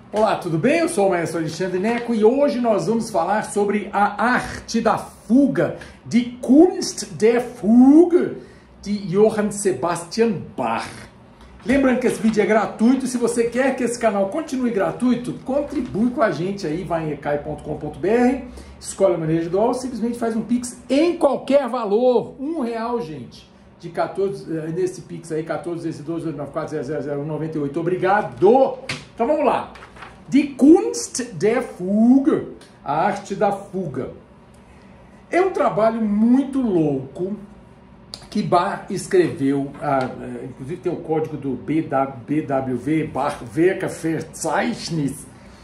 Olá, tudo bem? Eu sou o maestro Alexandre Neco e hoje nós vamos falar sobre a arte da fuga, de Kunst der Fuge, de Johann Sebastian Bach. Lembrando que esse vídeo é gratuito, se você quer que esse canal continue gratuito, contribui com a gente aí, vai em ecai.com.br, escolhe a maneira de doar ou simplesmente faz um Pix em qualquer valor, R$1, gente. De 14, nesse Pix aí, 14, obrigado! Então vamos lá. Die Kunst der Fuge, a arte da fuga. É um trabalho muito louco que Bach escreveu, inclusive tem o código do BWV, Bach Werke Verzeichnis,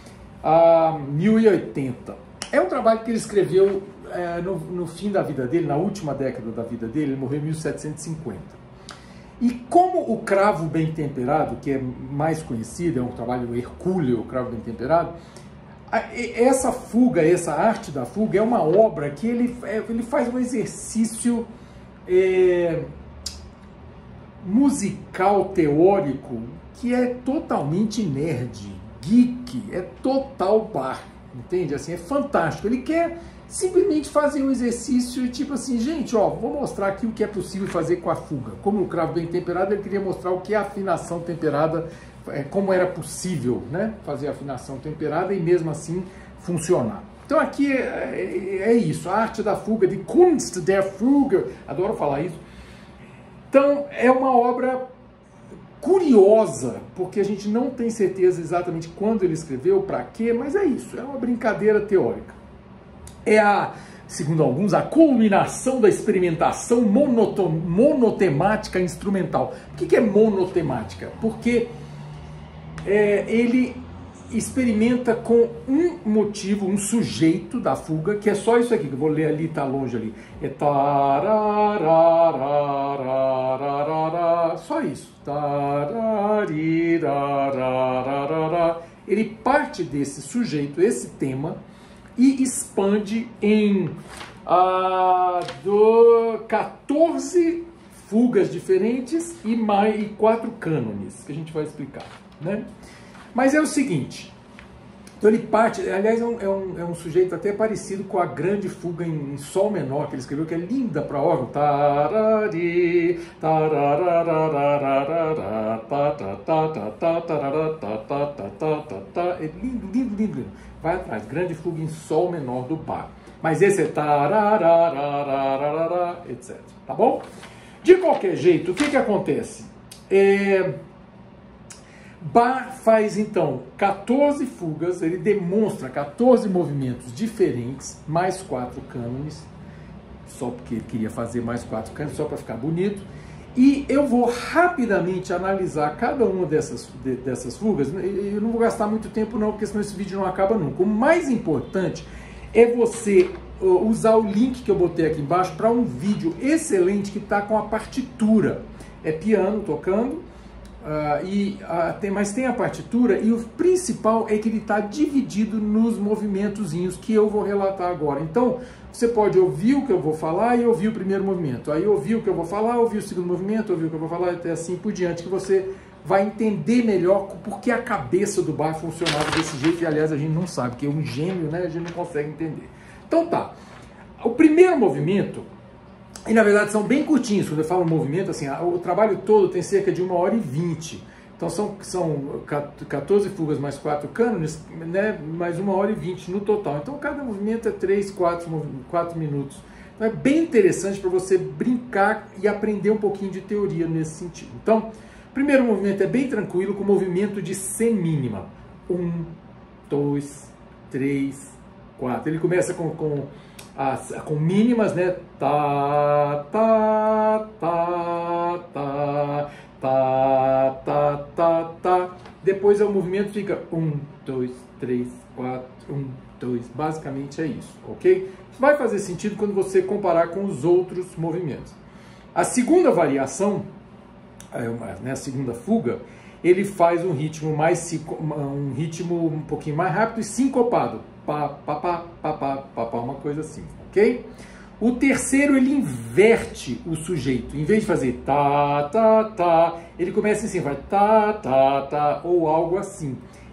1080. É um trabalho que ele escreveu no fim da vida dele, na última década da vida dele, ele morreu em 1750. E como o Cravo Bem Temperado, que é mais conhecido, é um trabalho hercúleo, o Cravo Bem Temperado, essa fuga, essa arte da fuga é uma obra que ele faz um exercício musical, teórico, que é totalmente nerd, geek, é total Bach, entende? Assim, é fantástico. Ele quer simplesmente fazer um exercício tipo assim, gente, ó, vou mostrar aqui o que é possível fazer com a fuga. Como o Cravo Bem Temperado, ele queria mostrar o que é a afinação temperada, como era possível, né, fazer a afinação temperada e mesmo assim funcionar. Então aqui é isso, a arte da fuga, de Kunst der Fuge, adoro falar isso. Então é uma obra curiosa, porque a gente não tem certeza exatamente quando ele escreveu, para quê, mas é isso, é uma brincadeira teórica. É segundo alguns, a culminação da experimentação monotemática instrumental. O que é monotemática? Porque ele experimenta com um motivo, um sujeito da fuga, que é só isso aqui, que eu vou ler ali, tá longe ali. É só isso. Ele parte desse sujeito, esse tema, e expande em 14 fugas diferentes e 4 cânones, que a gente vai explicar, né? Mas é o seguinte, então ele parte, aliás é um sujeito até parecido com a grande fuga em sol menor que ele escreveu, que é linda para órgão. É lindo, lindo, lindo. Vai atrás, grande fuga em sol menor do Bach. Mas esse é etc. Tá bom? De qualquer jeito, o que acontece? Bach faz então 14 fugas, ele demonstra 14 movimentos diferentes, mais 4 cânones, só porque ele queria fazer mais 4 cânones, só para ficar bonito. E eu vou rapidamente analisar cada uma dessas fugas. Eu não vou gastar muito tempo não, porque senão esse vídeo não acaba nunca. O mais importante é você usar o link que eu botei aqui embaixo para um vídeo excelente que está com a partitura. É piano tocando, mas tem a partitura, e o principal é que ele está dividido nos movimentozinhos que eu vou relatar agora. Então, você pode ouvir o que eu vou falar e ouvir o primeiro movimento. Aí ouvir o que eu vou falar, ouvir o segundo movimento, ouvir o que eu vou falar, até assim por diante, que você vai entender melhor porque a cabeça do Bach funcionava desse jeito, e aliás a gente não sabe, porque é um gênio, né? A gente não consegue entender. Então tá, o primeiro movimento, e na verdade são bem curtinhos, quando eu falo movimento, assim, o trabalho todo tem cerca de 1h20. Então são 14 fugas mais 4 cânones, né, mais 1h20 no total. Então cada movimento é 3, 4 minutos. Então é bem interessante para você brincar e aprender um pouquinho de teoria nesse sentido. Então, o primeiro movimento é bem tranquilo, com movimento de semínima. 1, 2, 3, 4. Ele começa com mínimas, né? Tá, tá, tá, tá, tá, tá, tá, tá. Depois o movimento fica 1, 2, 3, 4, 1, 2. Basicamente é isso, ok? Isso vai fazer sentido quando você comparar com os outros movimentos. A segunda variação, né, a segunda fuga, ele faz um ritmo um pouquinho mais rápido e sincopado. Pá, pá, pá, pá, pá, pá, pá, uma coisa assim, ok? O terceiro, ele inverte o sujeito. Em vez de fazer tá, tá, tá, ele começa assim, vai tá, tá, tá, ou algo assim.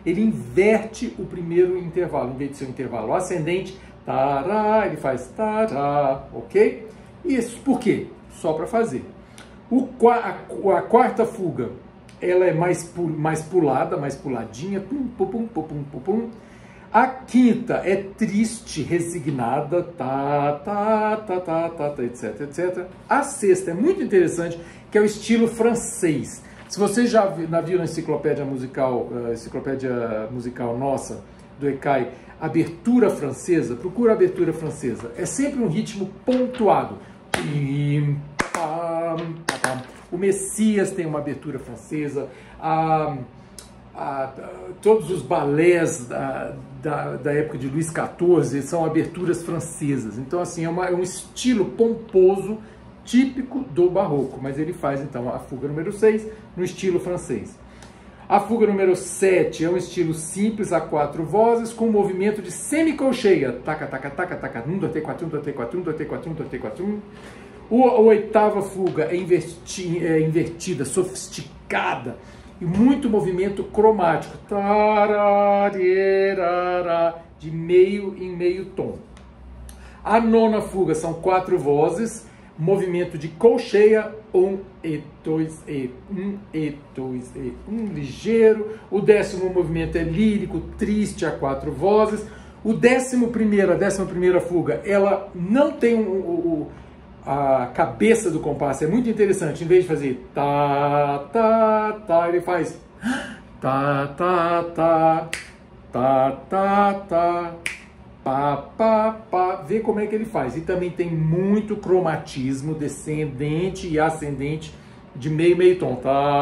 ele inverte o primeiro intervalo. Em vez de ser um intervalo ascendente, tará, ele faz tará, ok? Isso por quê? Só para fazer. A quarta fuga, ela é mais pulada, mais puladinha, pum, pum, pum, pum, pum, pum, pum. A quinta é triste, resignada, tá, tá, tá, tá, tá, tá, etc, etc. A sexta é muito interessante, que é o estilo francês. Se você já viu na enciclopédia musical nossa, do ECAI, abertura francesa, procura a abertura francesa. É sempre um ritmo pontuado. O Messias tem uma abertura francesa, todos os balés da época de Luís XIV são aberturas francesas. Então, assim, é um estilo pomposo típico do barroco, mas ele faz, então, a fuga número 6 no estilo francês. A fuga número 7 é um estilo simples, a 4 vozes, com um movimento de semicolcheia. Taca, taca, taca, taca, 1, 2, 3, 4, 1, 2, 3, 4, 1, 2, 3, 4, 1, 2, 3, 4, 1. A oitava fuga é invertida, sofisticada, e muito movimento cromático, de meio em meio tom. A nona fuga são 4 vozes, movimento de colcheia, 1 e 2 e 1 e 2 e 1, ligeiro. O 10º movimento é lírico, triste, a 4 vozes. A 11ª fuga, ela não tem a cabeça do compasso, é muito interessante. Em vez de fazer tá, tá, tá, ele faz tá, tá, tá, tá, tá, tá, pá, pá, pá. Vê como é que ele faz. E também tem muito cromatismo descendente e ascendente de meio tom.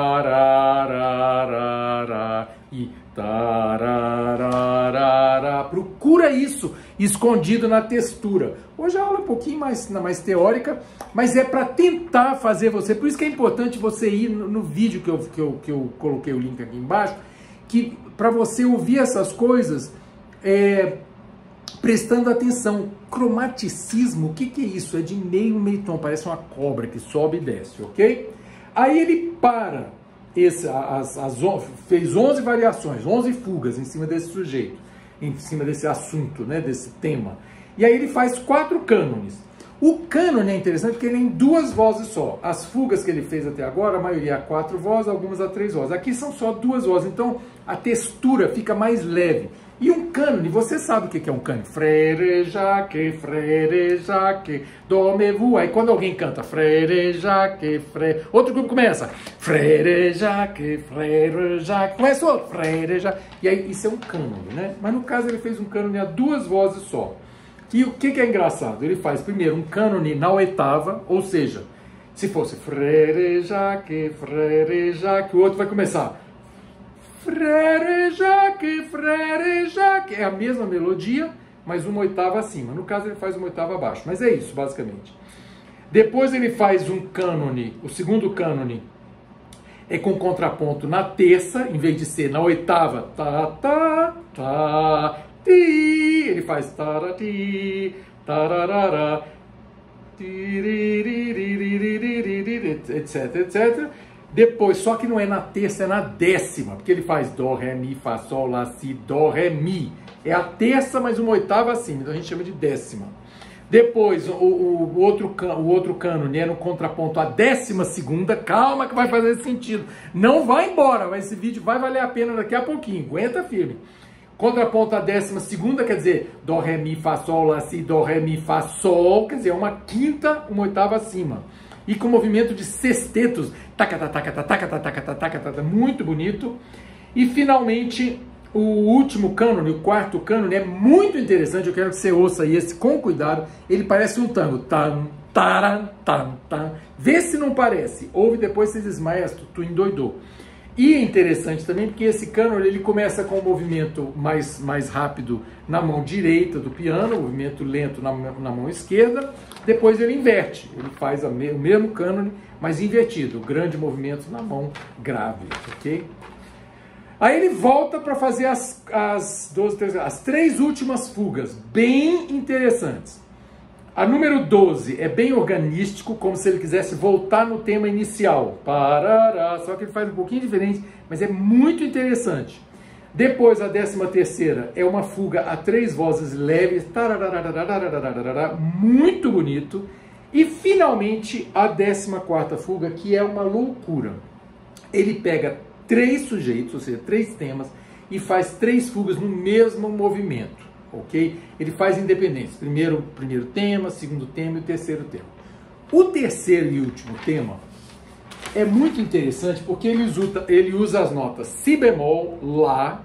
Tarararara, e tarararara. Procura isso escondido na textura. Hoje a aula é um pouquinho mais teórica, mas é para tentar fazer você. Por isso que é importante você ir no vídeo que eu coloquei o link aqui embaixo, que para você ouvir essas coisas prestando atenção. Cromaticismo, o que é isso? É de meio tom, parece uma cobra que sobe e desce, ok? Aí ele para, fez 11 variações, 11 fugas em cima desse sujeito, em cima desse assunto, né, desse tema. E aí ele faz 4 cânones. O cânone é interessante porque ele é em 2 vozes só. As fugas que ele fez até agora, a maioria a 4 vozes, algumas a 3 vozes. Aqui são só 2 vozes, então a textura fica mais leve. E um cânone, você sabe o que é um cânone? Frere, jaque, dormez-vous. Aí quando alguém canta frere, jaque, outro grupo começa frere, jaque, começa outro frere, jaque. E aí isso é um cânone, né? Mas no caso ele fez um cânone a 2 vozes só. E o que é engraçado? Ele faz primeiro um cânone na oitava, ou seja, se fosse frere, jaque, o outro vai começar frere, jaque, é a mesma melodia, mas uma oitava acima. No caso ele faz uma oitava abaixo, mas é isso basicamente. Depois ele faz um cânone, o segundo cânone é com contraponto na terça, em vez de ser na oitava, tá, tá, tá, ti, ele faz tarati, tararara, etc, etc. Depois, só que não é na terça, é na 10ª, porque ele faz dó, ré, mi, fá, sol, lá, si, dó, ré, mi. É a terça, mas uma oitava acima, então a gente chama de 10ª. Depois, o outro cânone é no contraponto a 12ª, calma que vai fazer sentido. Não vai embora, mas esse vídeo vai valer a pena daqui a pouquinho, aguenta firme. Contraponto a 12ª, quer dizer, dó, ré, mi, fá, sol, lá, si, dó, ré, mi, fá, sol, quer dizer, uma quinta, uma oitava acima. E com movimento de sextetos, muito bonito. E finalmente, o último cânone, o 4º cânone, é muito interessante, eu quero que você ouça esse com cuidado, ele parece um tango. Tan, taran, tan, tan. Vê se não parece, ouve depois você desmaia, tu endoidou. E é interessante também porque esse cânone ele começa com um movimento mais rápido na mão direita do piano, um movimento lento na mão esquerda, depois ele inverte, ele faz o mesmo cânone, mas invertido, o grande movimento na mão grave, ok? Aí ele volta para fazer as 3 últimas fugas, bem interessantes. A número 12 é bem organístico, como se ele quisesse voltar no tema inicial. Parará, só que ele faz um pouquinho diferente, mas é muito interessante. Depois, a 13ª é uma fuga a 3 vozes leves, muito bonito. E, finalmente, a 14ª fuga, que é uma loucura. Ele pega 3 sujeitos, ou seja, 3 temas, e faz 3 fugas no mesmo movimento, ok? Ele faz independentes. Primeiro tema, segundo tema e o terceiro tema. O terceiro e último tema é muito interessante porque ele usa as notas si bemol, lá,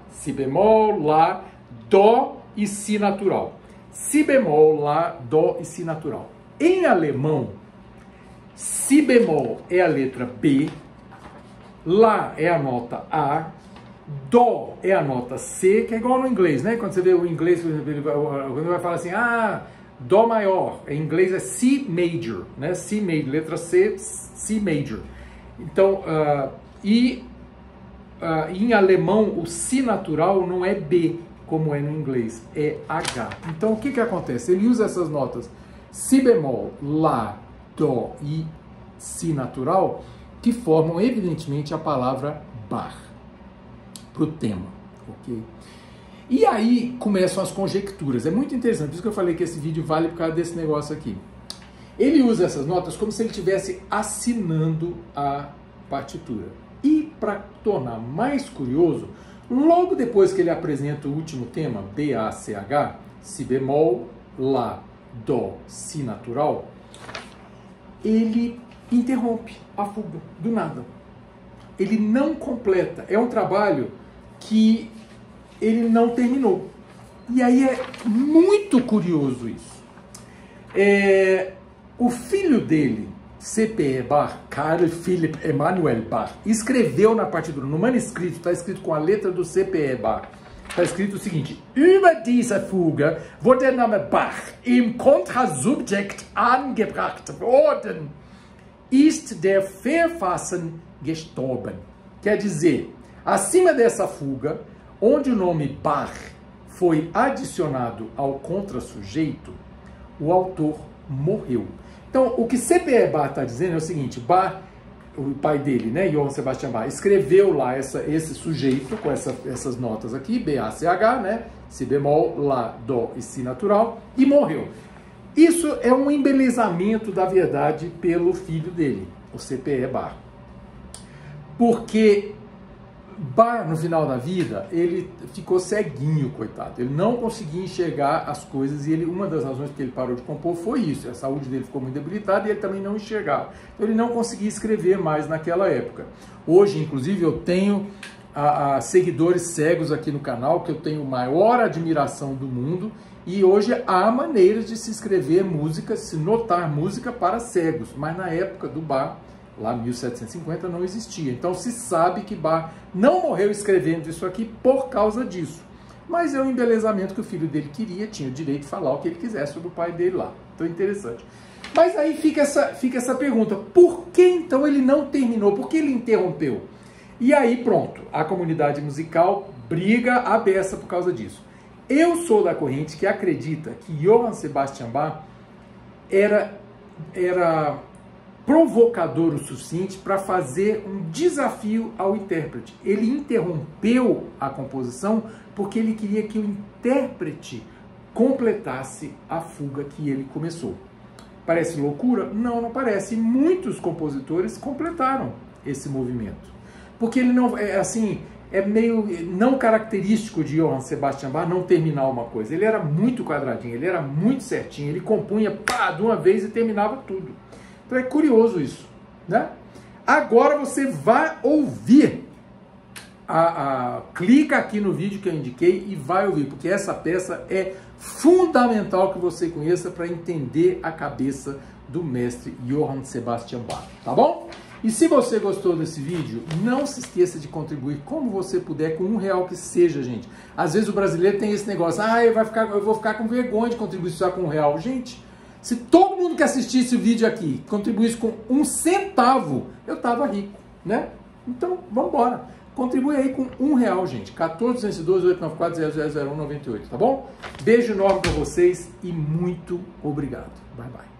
dó e si natural. Si bemol, lá, dó e si natural. Em alemão, si bemol é a letra B, lá é a nota A, dó é a nota C, que é igual no inglês, né? Quando você vê o inglês, ele vai falar assim, dó maior, em inglês é C major, né? C major, letra C, C major. Então, em alemão, o si natural não é B, como é no inglês, é H. Então, o que acontece? Ele usa essas notas si bemol, lá, dó e si natural, que formam, evidentemente, a palavra bar, para o tema, ok? E aí começam as conjecturas. É muito interessante, por isso que eu falei que esse vídeo vale por causa desse negócio aqui. Ele usa essas notas como se ele estivesse assinando a partitura. E, para tornar mais curioso, logo depois que ele apresenta o último tema, B-A-C-H, si bemol, lá, dó, si natural, ele interrompe a fuga, do nada. Ele não completa. É um trabalho que ele não terminou. E aí é muito curioso isso. O filho dele, C.P.E. Bach, Carl Philipp Emanuel Bach, escreveu na partitura, no manuscrito, está escrito com a letra do C.P.E. Bach, está escrito o seguinte: Über diese Fuge wurde der Name Bach im Kontrasubjekt angebracht worden, ist der Verfassen gestorben. Quer dizer, acima dessa fuga, onde o nome Bach foi adicionado ao contrassujeito, o autor morreu. Então, o que C.P.E. Bach está dizendo é o seguinte: Bach, o pai dele, né, Johann Sebastian Bach, escreveu lá esse sujeito com essas notas aqui, B-A-C-H, né, si bemol, lá, dó e si natural, e morreu. Isso é um embelezamento da verdade pelo filho dele, o C.P.E. Bach. Porque Bach, no final da vida, ele ficou ceguinho, coitado. Ele não conseguia enxergar as coisas e uma das razões que ele parou de compor foi isso. A saúde dele ficou muito debilitada e ele também não enxergava. Então ele não conseguia escrever mais naquela época. Hoje, inclusive, eu tenho seguidores cegos aqui no canal, que eu tenho maior admiração do mundo, e hoje há maneiras de se escrever música, se notar música para cegos, mas na época do Bach, lá em 1750, não existia. Então se sabe que Bach não morreu escrevendo isso aqui por causa disso. Mas é um embelezamento que o filho dele queria, tinha o direito de falar o que ele quisesse sobre o pai dele lá. Então interessante. Mas aí fica essa pergunta: por que então ele não terminou? Por que ele interrompeu? E aí pronto, a comunidade musical briga a beça por causa disso. Eu sou da corrente que acredita que Johann Sebastian Bach era provocador o suficiente para fazer um desafio ao intérprete. Ele interrompeu a composição porque ele queria que o intérprete completasse a fuga que ele começou. Parece loucura? Não, não parece. Muitos compositores completaram esse movimento. Porque ele não, é meio não característico de Johann Sebastian Bach não terminar uma coisa. Ele era muito quadradinho, ele era muito certinho, ele compunha de uma vez e terminava tudo. Então é curioso isso, né? Agora você vai ouvir, clica aqui no vídeo que eu indiquei e vai ouvir, porque essa peça é fundamental que você conheça para entender a cabeça do mestre Johann Sebastian Bach, tá bom? E se você gostou desse vídeo, não se esqueça de contribuir como você puder, com R$1 que seja, gente. Às vezes o brasileiro tem esse negócio, eu vou ficar com vergonha de contribuir só com R$1. Gente, se todo mundo que assistisse o vídeo aqui contribuísse com 1 centavo, eu tava rico, né? Então, vamos embora. Contribui aí com R$1, gente. 14-212-894-000198, tá bom? Beijo enorme pra vocês e muito obrigado. Bye, bye.